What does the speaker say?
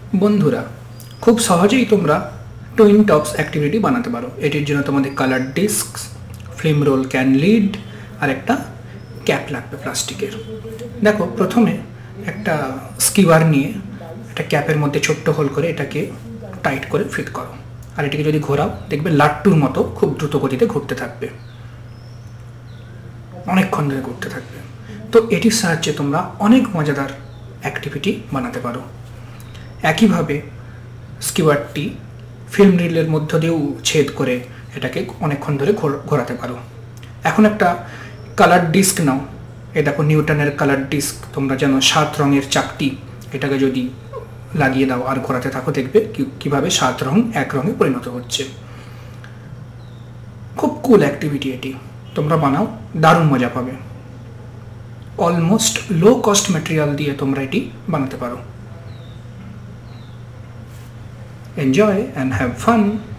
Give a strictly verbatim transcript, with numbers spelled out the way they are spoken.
বন্ধুরা, খুব সহজেই তোমরা টুইন টপস অ্যাক্টিভিটি বানাতে পারো। এটির জন্য তোমাদের colour disc, film roll can lid আর একটা ক্যাপ লাগবে প্লাস্টিকের। দেখো, প্রথমে একটা স্কিওয়ার নিয়ে একটা ক্যাপের মধ্যে ছোট্ট হোল করে এটাকে টাইট করে ফিট করো, আর এটাকে যদি ঘোরাও দেখবে লাট্টুর মতো খুব দ্রুত গতিতে ঘুরতে থাকবে, অনেকক্ষণ ধরে ঘুরতে থাকবে। তো এটির সাহায্যে তোমরা অনেক মজাদার অ্যাক্টিভিটি বানাতে পারো। একইভাবে স্কিওয়ারটি ফিল্ম রিলের মধ্য দিয়েও ছেদ করে এটাকে অনেকক্ষণ ধরে ঘোরাতে পারো। এখন একটা কালার ডিস্ক নাও, এ দেখো নিউটনের কালার ডিস্ক, তোমরা জানো সাত রঙের চাকতি, এটাকে যদি লাগিয়ে দাও আর ঘোরাতে থাকো দেখবে কিভাবে সাত রং এক রঙে পরিণত হচ্ছে। খুব কুল অ্যাক্টিভিটি এটি, তোমরা বানাও, দারুণ মজা পাবে। অলমোস্ট লো কস্ট ম্যাটেরিয়াল দিয়ে তোমরা এটি বানাতে পারো। Enjoy and have fun.